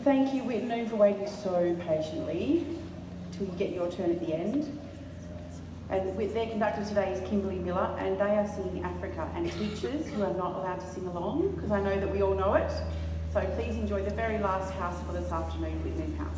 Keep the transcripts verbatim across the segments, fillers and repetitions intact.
Thank you, Wittenoom, for waiting so patiently till you get your turn at the end. And with their conductor today is Kimberly Miller, and they are singing Africa, and teachers who are not allowed to sing along, because I know that we all know it. So please enjoy the very last house for this afternoon, Wittenoom House.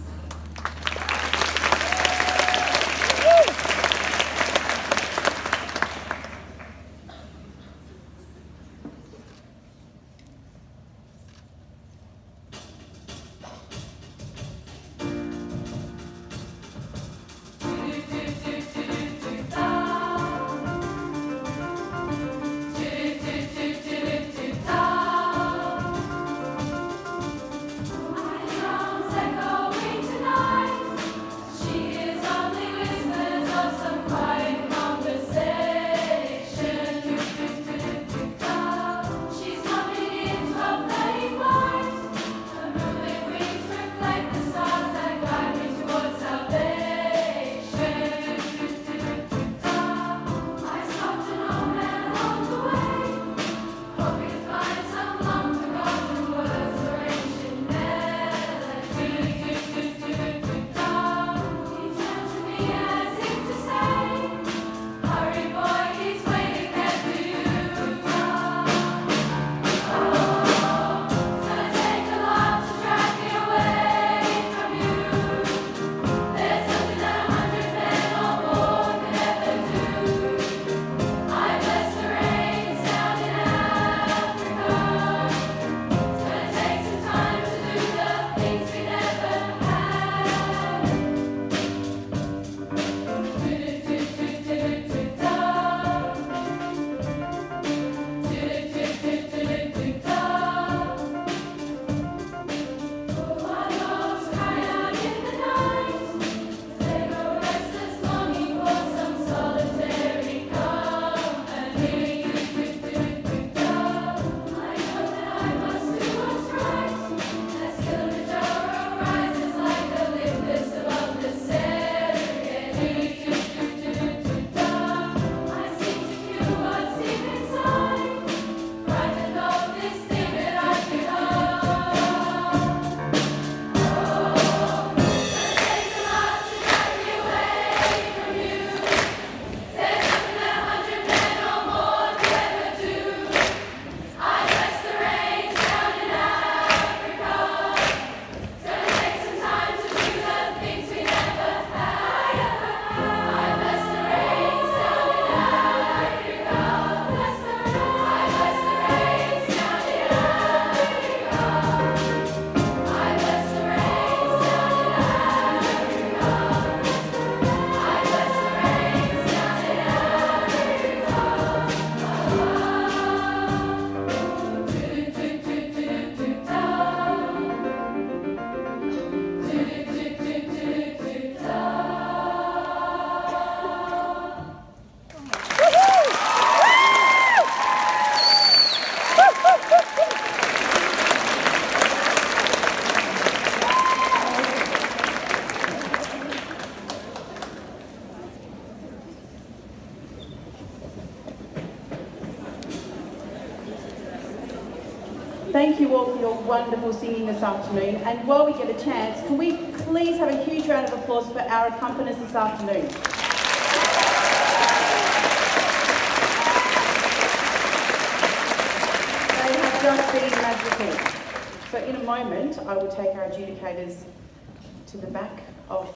Thank you all for your wonderful singing this afternoon. And while we get a chance, can we please have a huge round of applause for our accompanists this afternoon? They have just been magical. So in a moment, I will take our adjudicators to the back of